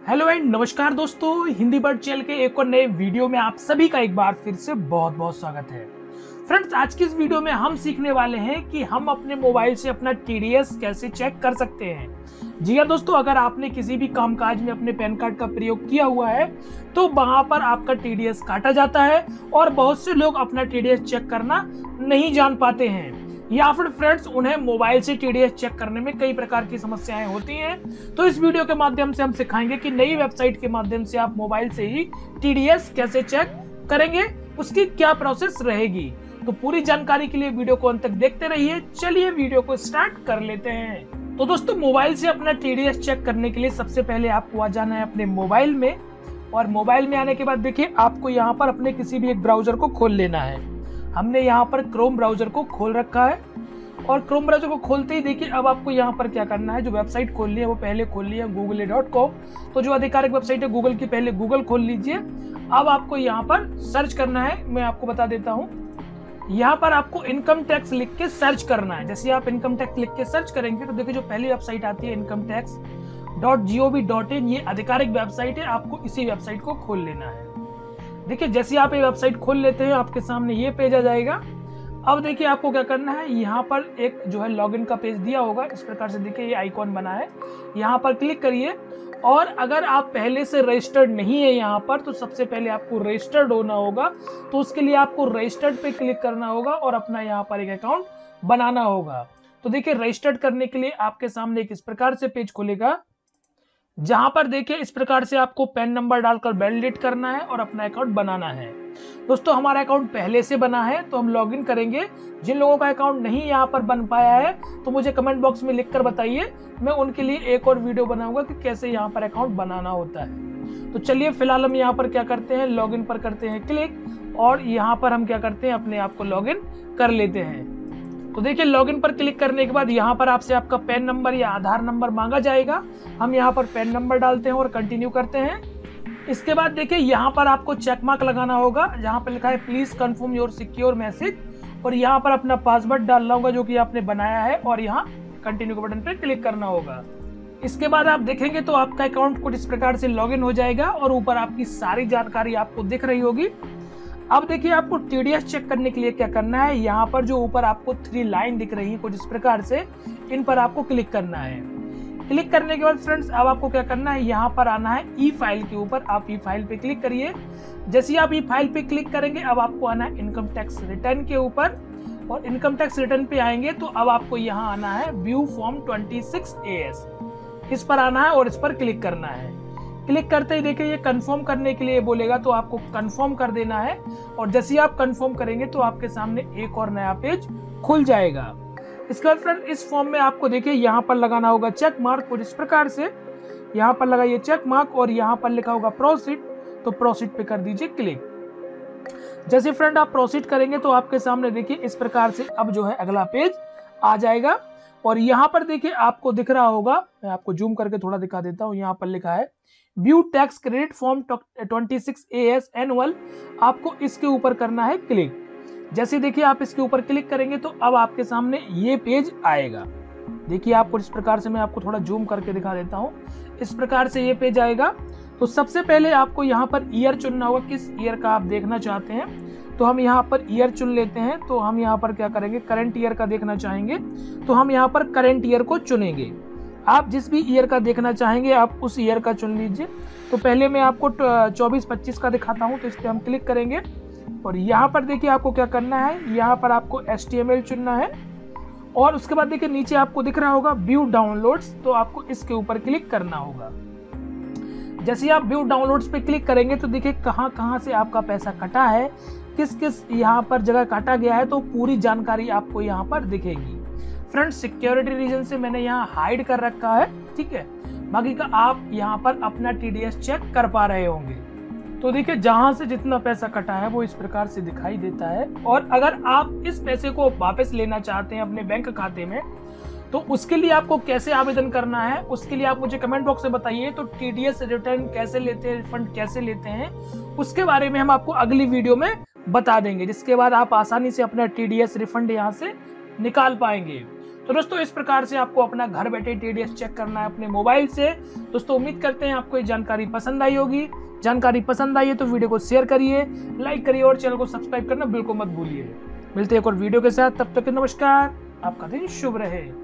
Hello and नमस्कार दोस्तों, Hindi bird channel के एक और नए वीडियो में आप सभी का एक बार फिर से बहुत बहुत स्वागत है। फ्रेंड्स, आज की इस वीडियो में हम सीखने वाले हैं कि हम अपने मोबाइल से अपना टीडीएस कैसे चेक कर सकते हैं। जी हाँ दोस्तों, अगर आपने किसी भी कामकाज में अपने पैन कार्ड का प्रयोग किया हुआ है तो वहां पर आपका टीडीएस काटा जाता है और बहुत से लोग अपना टीडीएस चेक करना नहीं जान पाते हैं या फिर फ्रेंड्स उन्हें मोबाइल से टीडीएस चेक करने में कई प्रकार की समस्याएं होती हैं। तो इस वीडियो के माध्यम से हम सिखाएंगे कि नई वेबसाइट के माध्यम से आप मोबाइल से ही टीडीएस कैसे चेक करेंगे, उसकी क्या प्रोसेस रहेगी। तो पूरी जानकारी के लिए वीडियो को अंत तक देखते रहिए। चलिए वीडियो को स्टार्ट कर लेते हैं। तो दोस्तों, मोबाइल से अपना टीडीएस चेक करने के लिए सबसे पहले आपको आ जाना है अपने मोबाइल में, और मोबाइल में आने के बाद देखिए आपको यहाँ पर अपने किसी भी एक ब्राउजर को खोल लेना है। हमने यहाँ पर क्रोम ब्राउजर को खोल रखा है और क्रोम ब्राउजर को खोलते ही देखिए अब आपको यहाँ पर क्या करना है, जो वेबसाइट खोलनी है वो पहले खोलनी है google.com। तो जो आधिकारिक वेबसाइट है गूगल की, पहले गूगल खोल लीजिए। अब आपको यहाँ पर सर्च करना है, मैं आपको बता देता हूँ। यहाँ पर आपको इनकम टैक्स लिख के सर्च करना है। जैसे आप इनकम टैक्स लिख के सर्च करेंगे तो देखिए जो पहली वेबसाइट आती है incometax.gov.in, ये आधिकारिक वेबसाइट है। आपको इसी वेबसाइट को खोल लेना है। देखिए जैसे आप ये वेबसाइट खोल लेते हैं आपके सामने ये पेज आ जाएगा। अब देखिए आपको क्या करना है, यहाँ पर एक जो है लॉगिन का पेज दिया होगा, इस प्रकार से देखिए ये आइकॉन बना है, यहाँ पर क्लिक करिए। और अगर आप पहले से रजिस्टर्ड नहीं है यहाँ पर, तो सबसे पहले आपको रजिस्टर्ड होना होगा। तो उसके लिए आपको रजिस्टर्ड पे क्लिक करना होगा और अपना यहाँ पर एक अकाउंट बनाना होगा। तो देखिए रजिस्टर्ड करने के लिए आपके सामने एक इस प्रकार से पेज खुलेगा, जहां पर देखिए इस प्रकार से आपको पैन नंबर डालकर वैलिडेट करना है और अपना अकाउंट बनाना है। दोस्तों, हमारा अकाउंट पहले से बना है तो हम लॉगिन करेंगे। जिन लोगों का अकाउंट नहीं यहाँ पर बन पाया है तो मुझे कमेंट बॉक्स में लिखकर बताइए, मैं उनके लिए एक और वीडियो बनाऊंगा कि कैसे यहाँ पर अकाउंट बनाना होता है। तो चलिए फिलहाल हम यहाँ पर क्या करते हैं, लॉगिन पर करते हैं क्लिक और यहाँ पर हम क्या करते हैं, अपने आप को लॉगिन कर लेते हैं। तो देखिए लॉगिन पर क्लिक करने के बाद यहाँ पर आपसे आपका पैन नंबर या आधार नंबर मांगा जाएगा। हम यहाँ पर पैन नंबर डालते हैं और कंटिन्यू करते हैं। इसके बाद देखिए यहाँ पर आपको चेक मार्क लगाना होगा, जहाँ पर लिखा है please confirm your secure message, और यहाँ पर अपना पासवर्ड डालना होगा जो कि आपने बनाया है और यहाँ कंटिन्यू के बटन पर क्लिक करना होगा। इसके बाद आप देखेंगे तो आपका अकाउंट कुछ इस प्रकार से लॉगिन हो जाएगा और ऊपर आपकी सारी जानकारी आपको दिख रही होगी। अब देखिए आपको टीडीएस चेक करने के लिए क्या करना है, यहाँ पर जो ऊपर आपको 3 लाइन दिख रही है कुछ इस प्रकार से, इन पर आपको क्लिक करना है। क्लिक करने के बाद फ्रेंड्स अब आपको क्या करना है, यहाँ पर आना है ई फाइल के ऊपर। आप ई फाइल पे क्लिक करिए। जैसे ही आप ई फाइल पे क्लिक करेंगे अब आपको आना है इनकम टैक्स रिटर्न के ऊपर, और इनकम टैक्स रिटर्न पे आएंगे तो अब आपको यहाँ आना है व्यू फॉर्म 26 AS, इस पर आना है और इस पर क्लिक करना है। क्लिक करते ही देखिए ये कंफर्म करने के लिए बोलेगा, तो आपको कंफर्म कर देना है। और जैसे ही आप कंफर्म करेंगे तो आपके सामने एक और नया पेज खुल जाएगा। इसके बाद फ्रेंड इस फॉर्म में आपको देखिए यहाँ पर लगाना होगा चेक मार्क, और इस प्रकार से यहाँ पर लगाइए चेक मार्क और यहाँ पर लिखा होगा प्रोसीड, तो प्रोसीड पे कर दीजिए क्लिक। जैसे फ्रेंड आप प्रोसीड करेंगे तो आपके सामने देखिए इस प्रकार से अब जो है अगला पेज आ जाएगा। और यहाँ पर देखिए आपको दिख रहा होगा, मैं आपको जूम करके थोड़ा दिखा देता हूँ, यहाँ पर लिखा है view tax credit form 26 AS annual. आपको इसके ऊपर करना है क्लिक। जैसे देखिए आप इसके ऊपर क्लिक करेंगे तो अब आपके सामने ये पेज आएगा। देखिए आपको इस प्रकार से, मैं आपको थोड़ा जूम करके दिखा देता हूँ, इस प्रकार से ये पेज आएगा। तो सबसे पहले आपको यहाँ पर ईयर चुनना होगा, किस ईयर का आप देखना चाहते हैं। तो हम यहाँ पर ईयर चुन लेते हैं। तो हम यहाँ पर क्या करेंगे, करंट ईयर का देखना चाहेंगे तो हम यहाँ पर करंट ईयर को चुनेंगे। आप जिस भी ईयर का देखना चाहेंगे आप उस ईयर का चुन लीजिए। तो पहले मैं आपको 24-25 का दिखाता हूँ, तो इस पर हम क्लिक करेंगे और यहाँ पर देखिए आपको क्या करना है, यहाँ पर आपको HTML चुनना है और उसके बाद देखिए नीचे आपको दिख रहा होगा व्यू डाउनलोड्स, तो आपको इसके ऊपर क्लिक करना होगा। जैसे आप व्यू डाउनलोड्स पे क्लिक करेंगे तो देखिए कहाँ कहाँ से आपका पैसा कटा है, किस किस यहाँ पर जगह काटा गया है, तो पूरी जानकारी आपको यहाँ पर दिखेगी। फ्रेंड्स, सिक्योरिटी रीजन से मैंने यहाँ हाइड कर रखा है, ठीक है। बाकी का आप यहाँ पर अपना टीडीएस चेक कर पा रहे होंगे। तो देखिए जहां से जितना पैसा कटा है वो इस प्रकार से दिखाई देता है। और अगर आप इस पैसे को वापस लेना चाहते हैं अपने बैंक खाते में, तो उसके लिए आपको कैसे आवेदन करना है, उसके लिए आप मुझे कमेंट बॉक्स में बताइए। तो टीडीएस रिटर्न कैसे लेते हैं, रिफंड कैसे लेते हैं, उसके बारे में हम आपको अगली वीडियो में बता देंगे, जिसके बाद आप आसानी से अपना टीडीएस रिफंड यहाँ से निकाल पाएंगे। तो दोस्तों इस प्रकार से आपको अपना घर बैठे TDS चेक करना है अपने मोबाइल से। दोस्तों उम्मीद करते हैं आपको ये जानकारी पसंद आई होगी। जानकारी पसंद आई है तो वीडियो को शेयर करिए, लाइक करिए और चैनल को सब्सक्राइब करना बिल्कुल मत भूलिए। मिलते हैं एक और वीडियो के साथ, तब तक नमस्कार, आपका दिन शुभ रहे।